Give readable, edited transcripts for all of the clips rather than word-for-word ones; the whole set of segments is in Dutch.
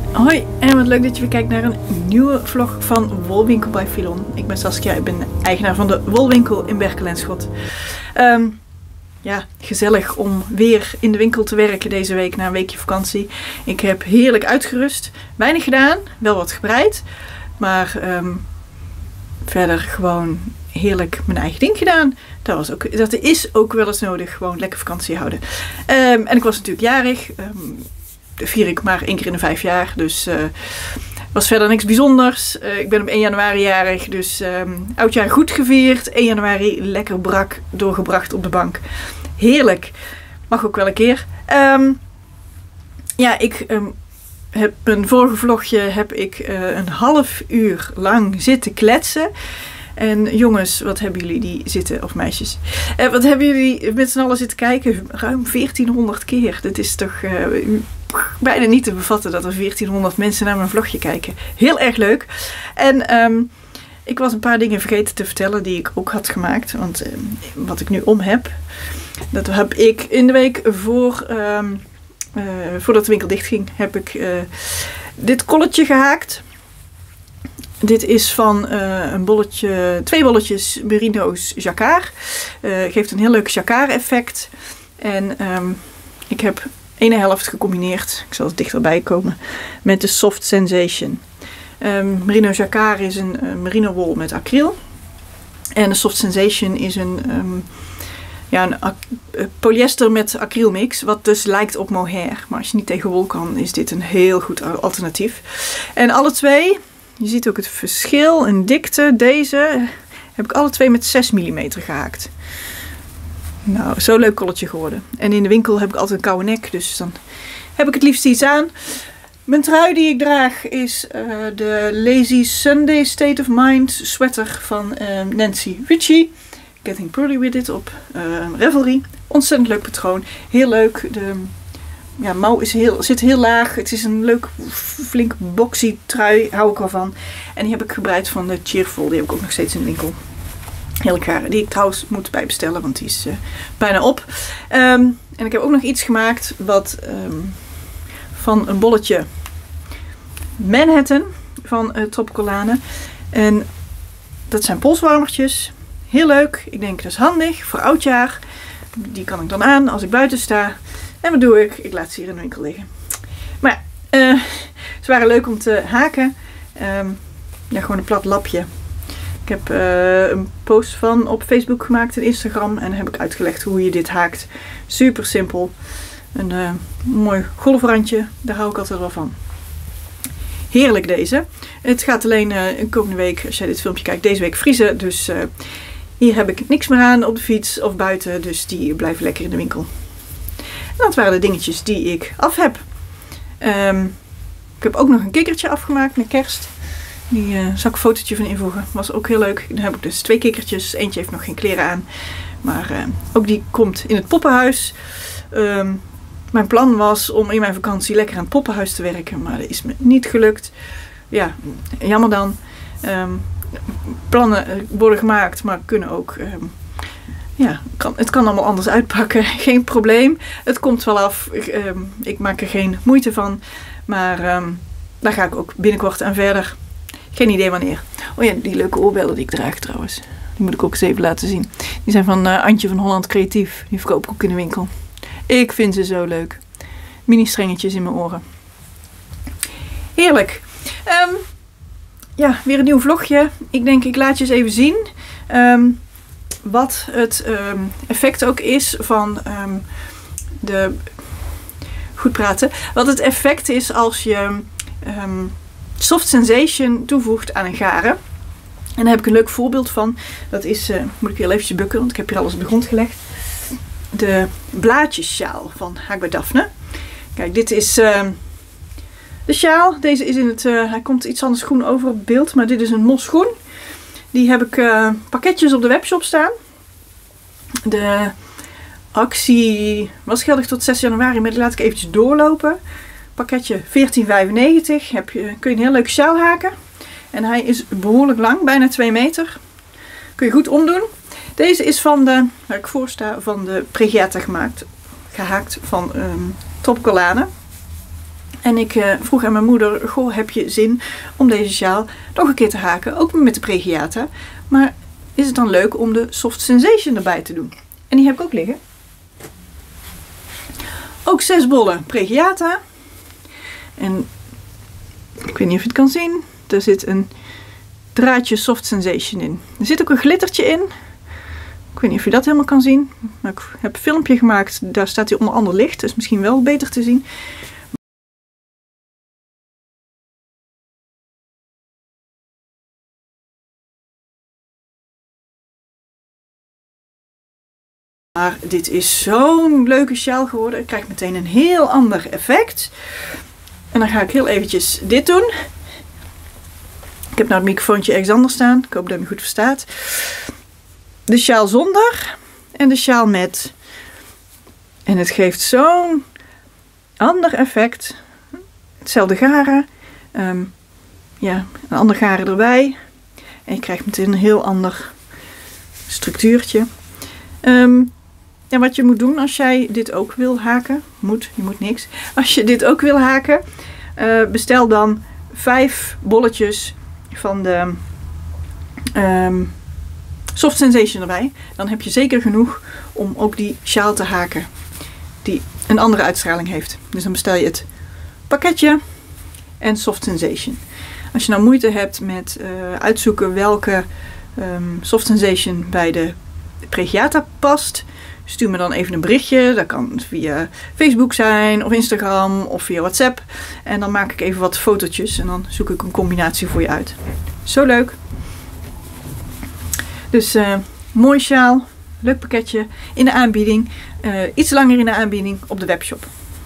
Hoi en wat leuk dat je weer kijkt naar een nieuwe vlog van Wolwinkel bij Filon. Ik ben Saskia, ik ben eigenaar van de Wolwinkel in Berkel en Schot. Ja, gezellig om weer in de winkel te werken deze week na een weekje vakantie. Ik heb heerlijk uitgerust, weinig gedaan, wel wat gebreid, maar verder gewoon heerlijk mijn eigen ding gedaan. Dat is ook wel eens nodig, gewoon lekker vakantie houden. En ik was natuurlijk jarig. Dat vier ik maar 1 keer in de 5 jaar. Dus was verder niks bijzonders. Ik ben op 1 januari jarig. Dus oudjaar goed gevierd. 1 januari lekker brak doorgebracht op de bank. Heerlijk. Mag ook wel een keer. Ja, ik heb mijn vorige vlogje een half uur lang zitten kletsen. En jongens, wat hebben jullie die zitten, of meisjes, wat hebben jullie met z'n allen zitten kijken? Ruim 1400 keer. Dat is toch bijna niet te bevatten dat er 1400 mensen naar mijn vlogje kijken. Heel erg leuk. En ik was een paar dingen vergeten te vertellen die ik ook had gemaakt. Want wat ik nu om heb, dat heb ik in de week voordat de winkel dicht ging, heb ik dit kolletje gehaakt. Dit is van twee bolletjes Merino's Jacquard. Geeft een heel leuk Jacquard effect. En ik heb ene helft gecombineerd, ik zal het dichterbij komen, met de Soft Sensation. Merino Jacquard is een merino wol met acryl. En de Soft Sensation is een polyester met acrylmix, wat dus lijkt op mohair. Maar als je niet tegen wol kan, is dit een heel goed alternatief. En alle twee, je ziet ook het verschil in dikte. Deze heb ik alle twee met 6 mm gehaakt. Nou, zo'n leuk kolletje geworden. En in de winkel heb ik altijd een koude nek, dus dan heb ik het liefst iets aan. Mijn trui die ik draag is de Lazy Sunday State of Mind sweater van Nancy Ritchie. Getting Pretty With It op Ravelry. Ontzettend leuk patroon. Heel leuk. De mouw zit heel laag. Het is een leuk, flink boxy trui. Hou ik wel van. En die heb ik gebreid van de Cheerful. Die heb ik ook nog steeds in de winkel. Heel gaar. Die ik trouwens moet bijbestellen, want die is bijna op. En ik heb ook nog iets gemaakt wat van een bolletje Manhattan van Tropical Lane. En dat zijn polswarmertjes. Heel leuk. Ik denk dat is handig voor oudjaar. Die kan ik dan aan als ik buiten sta. En wat doe ik? Ik laat ze hier in de winkel liggen. Maar ja, ze waren leuk om te haken. Gewoon een plat lapje. Ik heb een post van op Facebook gemaakt en Instagram. En heb ik uitgelegd hoe je dit haakt. Super simpel. Een mooi golfrandje. Daar hou ik altijd wel van. Heerlijk deze. Het gaat alleen komende week, als jij dit filmpje kijkt, deze week vriezen. Dus hier heb ik niks meer aan op de fiets of buiten. Dus die blijven lekker in de winkel. En dat waren de dingetjes die ik af heb. Ik heb ook nog een kikkertje afgemaakt met kerst. Die zal ik een fotootje van invoegen. Was ook heel leuk. Dan heb ik dus 2 kikkertjes. Eentje heeft nog geen kleren aan. Maar ook die komt in het poppenhuis. Mijn plan was om in mijn vakantie lekker aan het poppenhuis te werken. Maar dat is me niet gelukt. Ja, jammer dan. Plannen worden gemaakt, maar kunnen ook... het kan allemaal anders uitpakken. Geen probleem. Het komt wel af. Ik maak er geen moeite van. Maar daar ga ik ook binnenkort aan verder. Geen idee wanneer. Oh ja, die leuke oorbellen die ik draag trouwens. Die moet ik ook eens even laten zien. Die zijn van Antje van Holland Creatief. Die verkoop ik ook in de winkel. Ik vind ze zo leuk. Mini strengetjes in mijn oren. Heerlijk. Weer een nieuw vlogje. Ik denk ik laat je eens even zien. Wat het effect ook is van goed praten. Wat het effect is als je Soft Sensation toevoegt aan een garen. En daar heb ik een leuk voorbeeld van. Dat is, moet ik heel eventjes bukken, want ik heb hier alles op de grond gelegd. De blaadjessjaal van Haak bij Daphne. Kijk, dit is de sjaal. Deze is in het, hij komt iets anders groen over op beeld, maar dit is een mosgroen. Die heb ik pakketjes op de webshop staan. De actie was geldig tot 6 januari, maar die laat ik eventjes doorlopen. Pakketje 14,95 kun je een heel leuk sjaal haken. En hij is behoorlijk lang, bijna 2 meter. Kun je goed omdoen. Deze is van de, waar ik voor sta, van de Pregiata gehaakt van Tropical Lane. En ik vroeg aan mijn moeder, goh, heb je zin om deze sjaal nog een keer te haken? Ook met de Pregiata. Maar is het dan leuk om de Soft Sensation erbij te doen? En die heb ik ook liggen. Ook 6 bollen Pregiata. En ik weet niet of je het kan zien. Er zit een draadje Soft Sensation in. Er zit ook een glittertje in. Ik weet niet of je dat helemaal kan zien. Maar ik heb een filmpje gemaakt. Daar staat hij onder ander licht. Dus misschien wel beter te zien. Maar dit is zo'n leuke sjaal geworden. Ik krijg meteen een heel ander effect. En dan ga ik heel eventjes dit doen. Ik heb nou het microfoontje ergens anders staan. Ik hoop dat je me goed verstaat. De sjaal zonder en de sjaal met. En het geeft zo'n ander effect. Hetzelfde garen. Ja, een ander garen erbij. En je krijgt meteen een heel ander structuurtje. Ja, wat je moet doen als jij dit ook wil haken. Je moet niks. Als je dit ook wil haken. Bestel dan 5 bolletjes van de Soft Sensation erbij. Dan heb je zeker genoeg om ook die sjaal te haken. Die een andere uitstraling heeft. Dus dan bestel je het pakketje en Soft Sensation. Als je nou moeite hebt met uitzoeken welke Soft Sensation bij de Pregiata past. Stuur me dan even een berichtje. Dat kan via Facebook zijn of Instagram of via WhatsApp. En dan maak ik even wat fotootjes en dan zoek ik een combinatie voor je uit. Zo leuk. Dus mooi sjaal. Leuk pakketje in de aanbieding. Iets langer in de aanbieding op de webshop.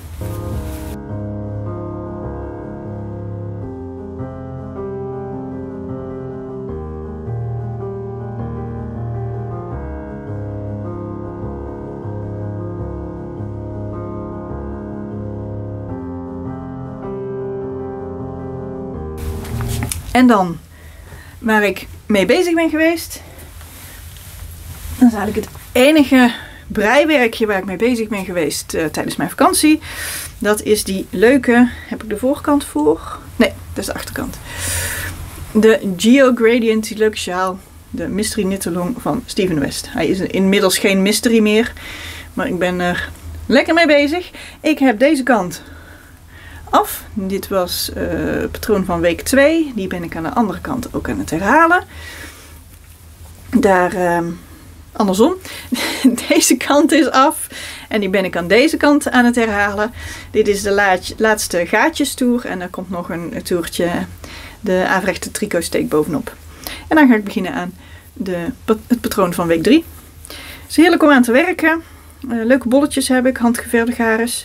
En dan, waar ik mee bezig ben geweest. Dat is eigenlijk het enige breiwerkje waar ik mee bezig ben geweest tijdens mijn vakantie. Dat is die leuke, heb ik de voorkant voor? Nee, dat is de achterkant. De Geo Gradient, die leuke sjaal. De Mystery Knit-along van Steven West. Hij is inmiddels geen mystery meer. Maar ik ben er lekker mee bezig. Ik heb deze kant af. Dit was het patroon van week 2. Die ben ik aan de andere kant ook aan het herhalen. Daar andersom. Deze kant is af. En die ben ik aan deze kant aan het herhalen. Dit is de laatste gaatjestoer. En er komt nog een toertje de averechte tricotsteek bovenop. En dan ga ik beginnen aan het patroon van week 3. Het is heerlijk om aan te werken. Leuke bolletjes heb ik. Handgeverfde garens.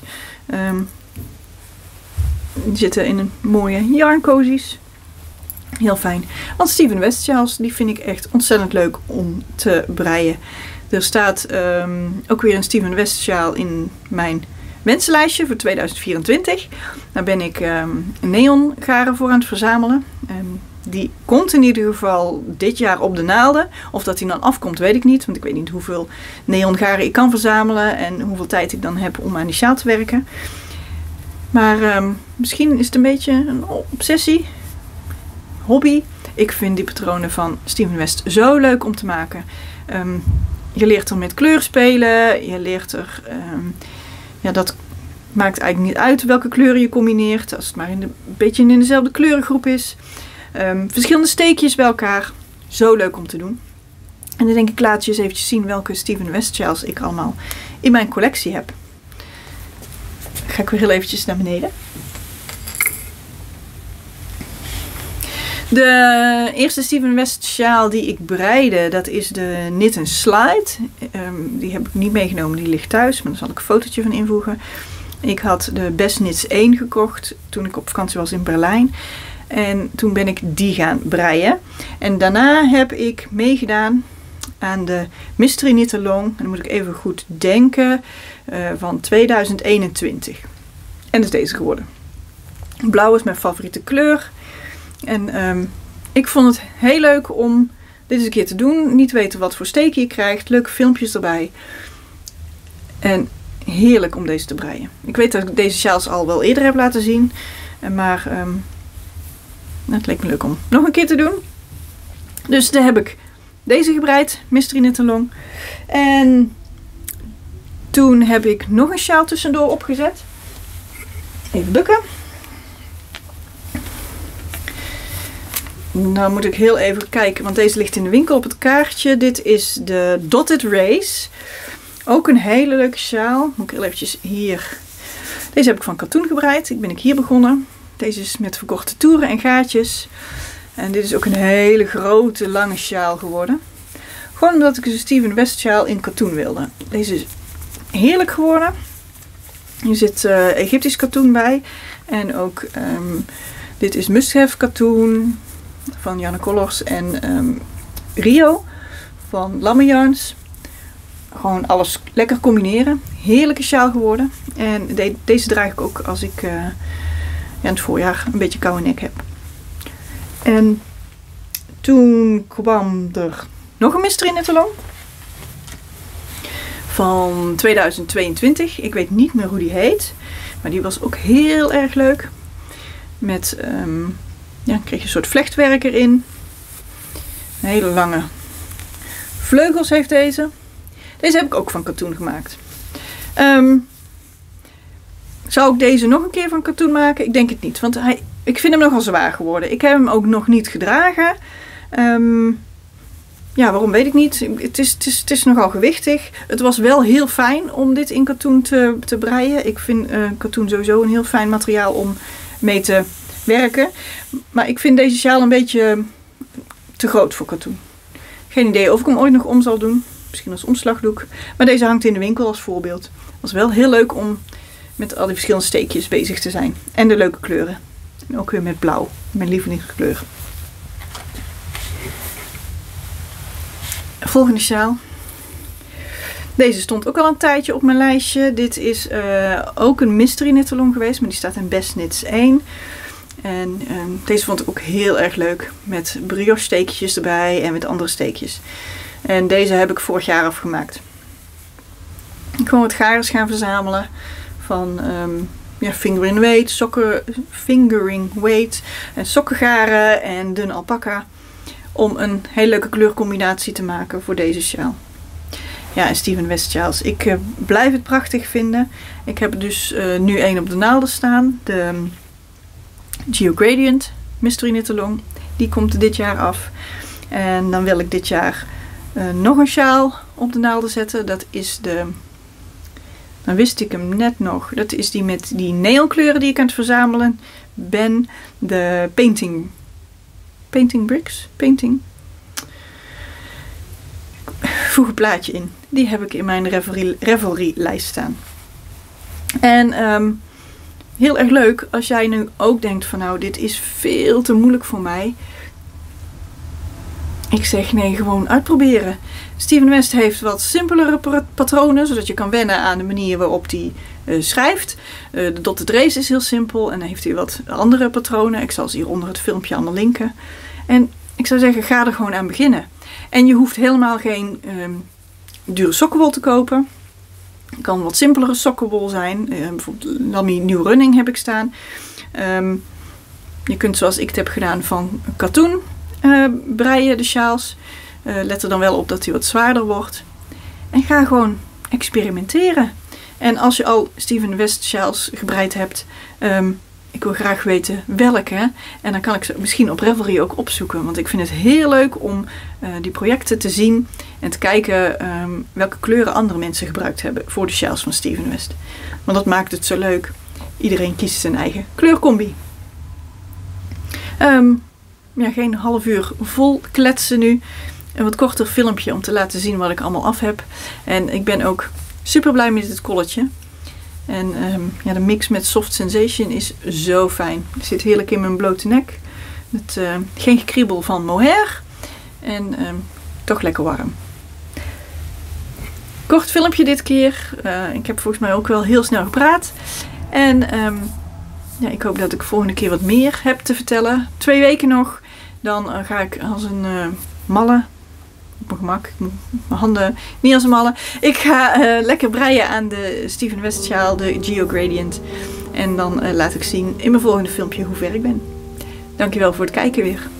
Die zitten in een mooie yarn cozies. Heel fijn. Want Steven West sjaals, die vind ik echt ontzettend leuk om te breien. Er staat ook weer een Steven West sjaal in mijn wensenlijstje voor 2024. Daar ben ik neon garen voor aan het verzamelen. Die komt in ieder geval dit jaar op de naalden. Of dat die dan afkomt, weet ik niet. Want ik weet niet hoeveel neon garen ik kan verzamelen. En hoeveel tijd ik dan heb om aan die sjaal te werken. Maar misschien is het een beetje een obsessie. Hobby. Ik vind die patronen van Steven West zo leuk om te maken. Je leert er met kleur spelen. Je leert er... ja, dat maakt eigenlijk niet uit welke kleuren je combineert. Als het maar een beetje in dezelfde kleurengroep is. Verschillende steekjes bij elkaar. Zo leuk om te doen. En dan denk ik, laat je eens eventjes zien welke Steven West sjaals ik allemaal in mijn collectie heb. Dan ga ik weer heel eventjes naar beneden. De eerste Steven West sjaal die ik breide, dat is de Knit & Slide. Die heb ik niet meegenomen, die ligt thuis, maar daar zal ik een fotootje van invoegen. Ik had de Best Knits 1 gekocht toen ik op vakantie was in Berlijn. En toen ben ik die gaan breien. En daarna heb ik meegedaan aan de Mystery Knit-along. En dan moet ik even goed denken, van 2021. En dat is deze geworden. Blauw is mijn favoriete kleur. En ik vond het heel leuk om dit eens een keer te doen. Niet weten wat voor steken je krijgt. Leuke filmpjes erbij. En heerlijk om deze te breien. Ik weet dat ik deze sjaals al wel eerder heb laten zien. Maar het leek me leuk om nog een keer te doen. Dus daar heb ik deze gebreid. Mystery Knit Along. En toen heb ik nog een sjaal tussendoor opgezet. Even bukken. Nou moet ik heel even kijken, want deze ligt in de winkel op het kaartje. Dit is de Dotted Race. Ook een hele leuke sjaal. Moet ik heel eventjes hier. Deze heb ik van katoen gebreid. Ik ben hier begonnen. Deze is met verkorte toeren en gaatjes. En dit is ook een hele grote, lange sjaal geworden. Gewoon omdat ik een Steven West sjaal in katoen wilde. Deze is heerlijk geworden. Hier zit Egyptisch katoen bij. En ook dit is Must Have katoen van Janne Collars en Rio van Lamme Yarns. Gewoon alles lekker combineren. Heerlijke sjaal geworden. En deze draag ik ook als ik in het voorjaar een beetje koude nek heb. En toen kwam er nog een Mystery Knit Along van 2022. Ik weet niet meer hoe die heet. Maar die was ook heel erg leuk. Met, kreeg je een soort vlechtwerk erin. Een hele lange vleugels heeft deze. Deze heb ik ook van katoen gemaakt. Zou ik deze nog een keer van katoen maken? Ik denk het niet. Want ik vind hem nogal zwaar geworden. Ik heb hem ook nog niet gedragen. Ja, waarom weet ik niet. Het is nogal gewichtig. Het was wel heel fijn om dit in katoen te breien. Ik vind katoen sowieso een heel fijn materiaal om mee te werken. Maar ik vind deze sjaal een beetje te groot voor katoen. Geen idee of ik hem ooit nog om zal doen. Misschien als omslagdoek. Maar deze hangt in de winkel als voorbeeld. Het was wel heel leuk om met al die verschillende steekjes bezig te zijn. En de leuke kleuren. En ook weer met blauw. Mijn lievelingskleur. Volgende sjaal. Deze stond ook al een tijdje op mijn lijstje. Dit is ook een Mystery Knit Along geweest. Maar die staat in Best Knits 1. En deze vond ik ook heel erg leuk. Met brioche steekjes erbij en met andere steekjes. En deze heb ik vorig jaar afgemaakt. Ik gewoon wat garens gaan verzamelen. Van fingering weight, fingering weight en sokkengaren en dun alpaca. Om een hele leuke kleurcombinatie te maken voor deze sjaal. Ja, en Steven West sjaals. Ik blijf het prachtig vinden. Ik heb dus nu één op de naalden staan. De Geo Gradient Mystery Knit Along. Die komt dit jaar af. En dan wil ik dit jaar nog een sjaal op de naalden zetten. Dat is de... Dan wist ik hem net nog. Dat is die met die neonkleuren die ik aan het verzamelen ben. De Painting Bricks. Voeg een plaatje in. Die heb ik in mijn Revelry lijst staan. En heel erg leuk als jij nu ook denkt van nou dit is veel te moeilijk voor mij. Ik zeg nee, gewoon uitproberen. Steven West heeft wat simpelere patronen, zodat je kan wennen aan de manier waarop hij schrijft. De Dotted Race is heel simpel en dan heeft hij wat andere patronen. Ik zal ze hier onder het filmpje allemaal linken. En ik zou zeggen, ga er gewoon aan beginnen. En je hoeft helemaal geen dure sokkenwol te kopen. Het kan wat simpelere sokkenwol zijn. Bijvoorbeeld Lamy New Running heb ik staan. Je kunt zoals ik het heb gedaan van katoen breien de sjaals. Let er dan wel op dat hij wat zwaarder wordt. En ga gewoon experimenteren. En als je al Steven West sjaals gebreid hebt, ik wil graag weten welke. En dan kan ik ze misschien op Revelry ook opzoeken. Want ik vind het heel leuk om die projecten te zien en te kijken welke kleuren andere mensen gebruikt hebben voor de sjaals van Steven West. Want dat maakt het zo leuk. Iedereen kiest zijn eigen kleurcombi. Geen half uur vol kletsen nu. Een wat korter filmpje om te laten zien wat ik allemaal af heb. En ik ben ook super blij met dit colletje. En de mix met Soft Sensation is zo fijn. Het zit heerlijk in mijn blote nek. Met geen gekriebel van mohair. En toch lekker warm. Kort filmpje dit keer. Ik heb volgens mij ook wel heel snel gepraat. En ik hoop dat ik volgende keer wat meer heb te vertellen. 2 weken nog. Dan ga ik als een malle op mijn gemak. Ik moet mijn handen niet als een malle. Ik ga lekker breien aan de Stephen Westphal, de Geogradient. En dan laat ik zien in mijn volgende filmpje hoe ver ik ben. Dankjewel voor het kijken weer.